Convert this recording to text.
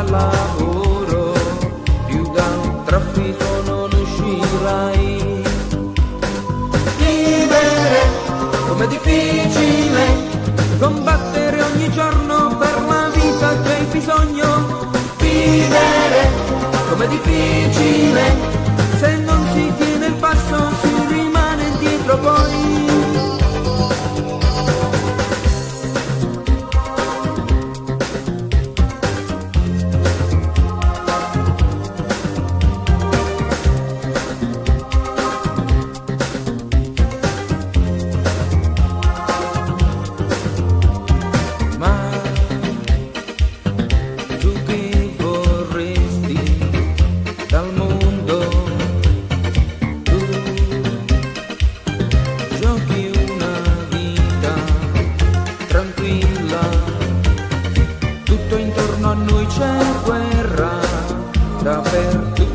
lavoro, più dal traffico non uscirai. Vivere com'è difficile, combattere ogni giorno per la vita che hai bisogno. Vivere com'è difficile, se non si tiene il passo si rimane indietro poi. Tutto intorno a noi c'è guerra, dappertutto